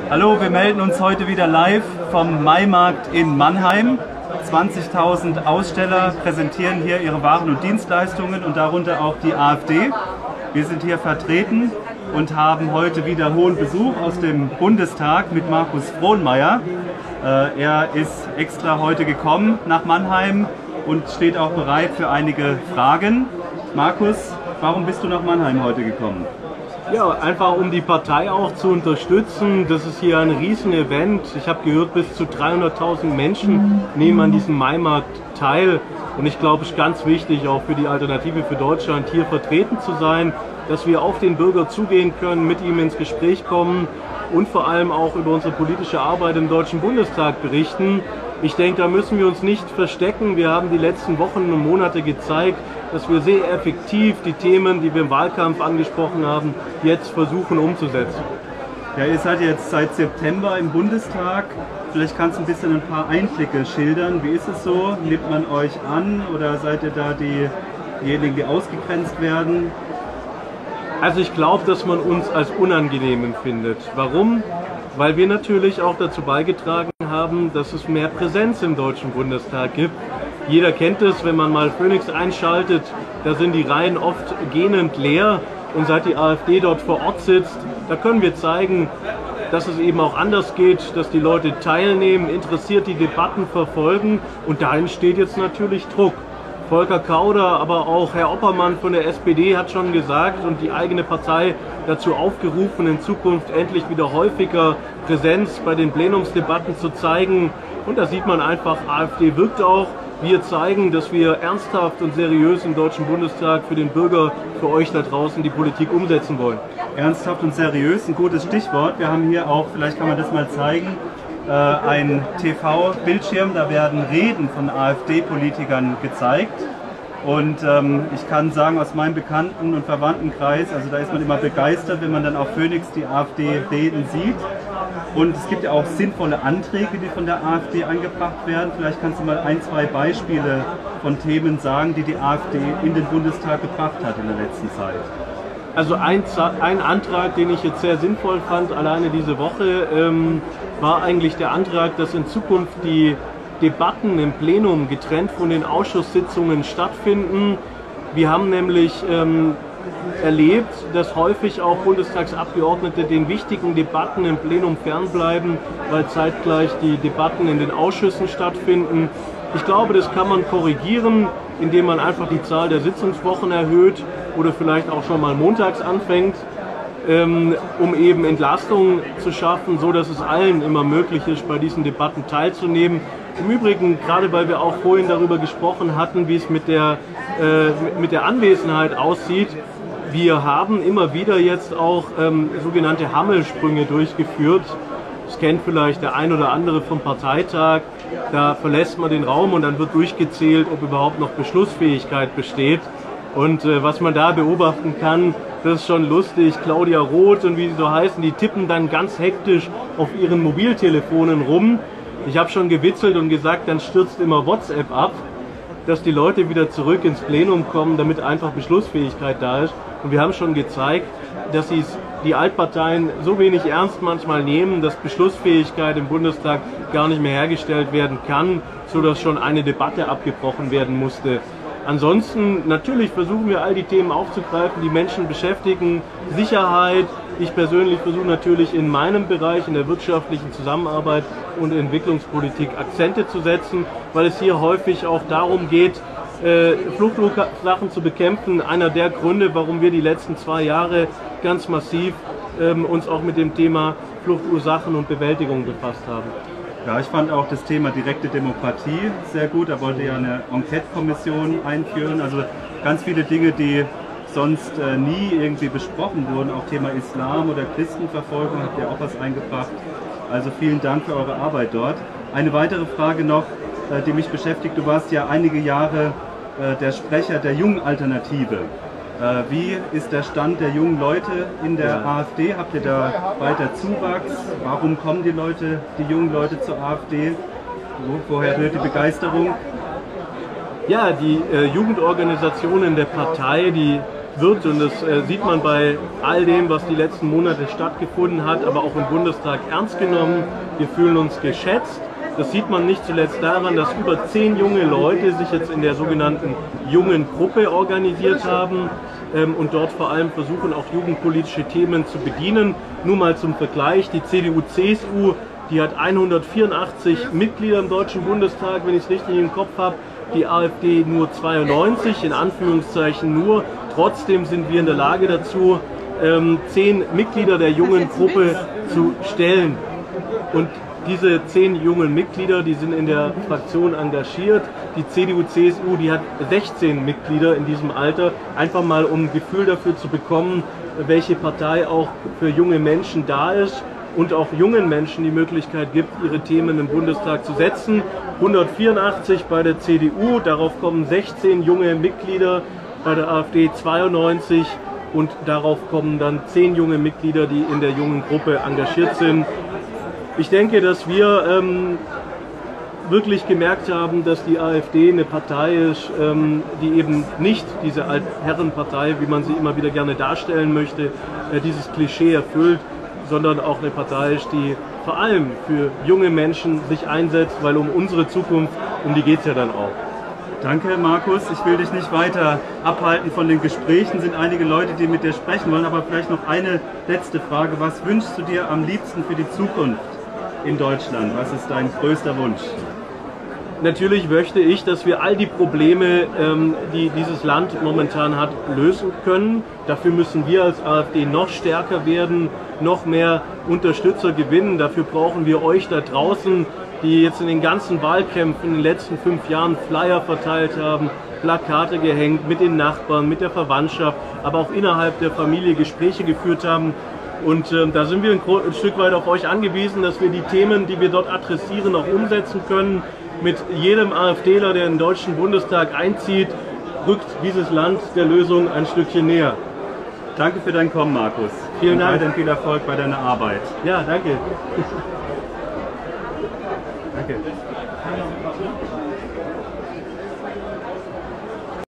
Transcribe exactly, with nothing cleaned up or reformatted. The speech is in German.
Hallo, wir melden uns heute wieder live vom Maimarkt in Mannheim. zwanzigtausend Aussteller präsentieren hier ihre Waren und Dienstleistungen und darunter auch die AfD. Wir sind hier vertreten und haben heute wieder hohen Besuch aus dem Bundestag mit Markus Frohnmayer. Äh, er ist extra heute gekommen nach Mannheim und steht auch bereit für einige Fragen. Markus, warum bist du nach Mannheim heute gekommen? Ja, einfach um die Partei auch zu unterstützen. Das ist hier ein Riesen-Event. Ich habe gehört, bis zu dreihunderttausend Menschen nehmen an diesem Maimarkt teil. Und ich glaube, es ist ganz wichtig, auch für die Alternative für Deutschland hier vertreten zu sein, dass wir auf den Bürger zugehen können, mit ihm ins Gespräch kommen und vor allem auch über unsere politische Arbeit im Deutschen Bundestag berichten. Ich denke, da müssen wir uns nicht verstecken. Wir haben die letzten Wochen und Monate gezeigt, dass wir sehr effektiv die Themen, die wir im Wahlkampf angesprochen haben, jetzt versuchen umzusetzen. Ja, ihr seid jetzt seit September im Bundestag. Vielleicht kannst du ein bisschen ein paar Einblicke schildern. Wie ist es so? Nimmt man euch an oder seid ihr da diejenigen, die ausgegrenzt werden? Also ich glaube, dass man uns als unangenehm empfindet. Warum? Weil wir natürlich auch dazu beigetragen haben, dass es mehr Präsenz im Deutschen Bundestag gibt. Jeder kennt es, wenn man mal Phoenix einschaltet, da sind die Reihen oft gähnend leer. Und seit die AfD dort vor Ort sitzt, da können wir zeigen, dass es eben auch anders geht, dass die Leute teilnehmen, interessiert die Debatten verfolgen. Und da entsteht jetzt natürlich Druck. Volker Kauder, aber auch Herr Oppermann von der S P D hat schon gesagt und die eigene Partei dazu aufgerufen, in Zukunft endlich wieder häufiger Präsenz bei den Plenumsdebatten zu zeigen. Und da sieht man einfach, AfD wirkt auch. Wir zeigen, dass wir ernsthaft und seriös im Deutschen Bundestag für den Bürger, für euch da draußen die Politik umsetzen wollen. Ernsthaft und seriös, ein gutes Stichwort. Wir haben hier auch, vielleicht kann man das mal zeigen, ein T V-Bildschirm, da werden Reden von AfD-Politikern gezeigt. Und ähm, ich kann sagen, aus meinem Bekannten- und Verwandtenkreis, also da ist man immer begeistert, wenn man dann auf Phoenix die AfD-Reden sieht. Und es gibt ja auch sinnvolle Anträge, die von der AfD eingebracht werden. Vielleicht kannst du mal ein, zwei Beispiele von Themen sagen, die die AfD in den Bundestag gebracht hat in der letzten Zeit. Also ein, ein Antrag, den ich jetzt sehr sinnvoll fand, alleine diese Woche, ähm, war eigentlich der Antrag, dass in Zukunft die Debatten im Plenum getrennt von den Ausschusssitzungen stattfinden. Wir haben nämlich ähm, erlebt, dass häufig auch Bundestagsabgeordnete den wichtigen Debatten im Plenum fernbleiben, weil zeitgleich die Debatten in den Ausschüssen stattfinden. Ich glaube, das kann man korrigieren, indem man einfach die Zahl der Sitzungswochen erhöht oder vielleicht auch schon mal montags anfängt, ähm, um eben Entlastungen zu schaffen, so dass es allen immer möglich ist, bei diesen Debatten teilzunehmen. Im Übrigen, gerade weil wir auch vorhin darüber gesprochen hatten, wie es mit der, äh, mit der Anwesenheit aussieht, wir haben immer wieder jetzt auch ähm, sogenannte Hammelsprünge durchgeführt. Das kennt vielleicht der ein oder andere vom Parteitag. Da verlässt man den Raum und dann wird durchgezählt, ob überhaupt noch Beschlussfähigkeit besteht. Und äh, was man da beobachten kann, das ist schon lustig. Claudia Roth und wie sie so heißen, die tippen dann ganz hektisch auf ihren Mobiltelefonen rum. Ich habe schon gewitzelt und gesagt, dann stürzt immer WhatsApp ab, dass die Leute wieder zurück ins Plenum kommen, damit einfach Beschlussfähigkeit da ist. Und wir haben schon gezeigt, dass sie die Altparteien so wenig ernst manchmal nehmen, dass Beschlussfähigkeit im Bundestag gar nicht mehr hergestellt werden kann, sodass schon eine Debatte abgebrochen werden musste. Ansonsten, natürlich versuchen wir all die Themen aufzugreifen, die Menschen beschäftigen, Sicherheit. Ich persönlich versuche natürlich in meinem Bereich, in der wirtschaftlichen Zusammenarbeit und Entwicklungspolitik Akzente zu setzen, weil es hier häufig auch darum geht, äh, Fluchtursachen zu bekämpfen. Einer der Gründe, warum wir die letzten zwei Jahre ganz massiv ähm, uns auch mit dem Thema Fluchtursachen und Bewältigung befasst haben. Ja, ich fand auch das Thema direkte Demokratie sehr gut. Da wollte ja eine Enquete-Kommission einführen. Also ganz viele Dinge, die sonst äh, nie irgendwie besprochen wurden. Auch Thema Islam oder Christenverfolgung habt ihr auch was eingebracht. Also vielen Dank für eure Arbeit dort. Eine weitere Frage noch, äh, die mich beschäftigt. Du warst ja einige Jahre äh, der Sprecher der Jungen Alternative. Äh, wie ist der Stand der jungen Leute in der ja. AfD? Habt ihr da weiter Zuwachs? Warum kommen die Leute, die jungen Leute zur AfD? Wo, woher rührt die Begeisterung? Ja, die äh, Jugendorganisationen der Partei, die wird, und das äh, sieht man bei all dem, was die letzten Monate stattgefunden hat, aber auch im Bundestag ernst genommen. Wir fühlen uns geschätzt. Das sieht man nicht zuletzt daran, dass über zehn junge Leute sich jetzt in der sogenannten jungen Gruppe organisiert haben ähm, und dort vor allem versuchen, auch jugendpolitische Themen zu bedienen. Nur mal zum Vergleich, die C D U C S U, die hat hundertvierundachtzig Mitglieder im Deutschen Bundestag, wenn ich es richtig im Kopf habe, die AfD nur zweiundneunzig, in Anführungszeichen nur. Trotzdem sind wir in der Lage dazu, ähm, zehn Mitglieder der jungen Gruppe zu stellen. Und diese zehn jungen Mitglieder, die sind in der Fraktion engagiert. Die C D U C S U, die hat sechzehn Mitglieder in diesem Alter, einfach mal um ein Gefühl dafür zu bekommen, welche Partei auch für junge Menschen da ist und auch jungen Menschen die Möglichkeit gibt, ihre Themen im Bundestag zu setzen. hundertvierundachtzig bei der C D U, darauf kommen sechzehn junge Mitglieder, bei der AfD zweiundneunzig und darauf kommen dann zehn junge Mitglieder, die in der jungen Gruppe engagiert sind. Ich denke, dass wir ähm, wirklich gemerkt haben, dass die AfD eine Partei ist, ähm, die eben nicht diese Altherrenpartei, wie man sie immer wieder gerne darstellen möchte, äh, dieses Klischee erfüllt, sondern auch eine Partei ist, die vor allem für junge Menschen sich einsetzt, weil um unsere Zukunft, um die geht es ja dann auch. Danke, Markus. Ich will dich nicht weiter abhalten von den Gesprächen. Es sind einige Leute, die mit dir sprechen wollen, aber vielleicht noch eine letzte Frage. Was wünschst du dir am liebsten für die Zukunft in Deutschland? Was ist dein größter Wunsch? Natürlich möchte ich, dass wir all die Probleme, ähm, die dieses Land momentan hat, lösen können. Dafür müssen wir als AfD noch stärker werden, noch mehr Unterstützer gewinnen. Dafür brauchen wir euch da draußen, die jetzt in den ganzen Wahlkämpfen in den letzten fünf Jahren Flyer verteilt haben, Plakate gehängt, mit den Nachbarn, mit der Verwandtschaft, aber auch innerhalb der Familie Gespräche geführt haben. Und äh, da sind wir ein, ein Stück weit auf euch angewiesen, dass wir die Themen, die wir dort adressieren, auch umsetzen können. Mit jedem AfDler, der in den Deutschen Bundestag einzieht, rückt dieses Land der Lösung ein Stückchen näher. Danke für dein Kommen, Markus. Vielen Dank. Und viel Erfolg bei deiner Arbeit. Ja, danke. Danke.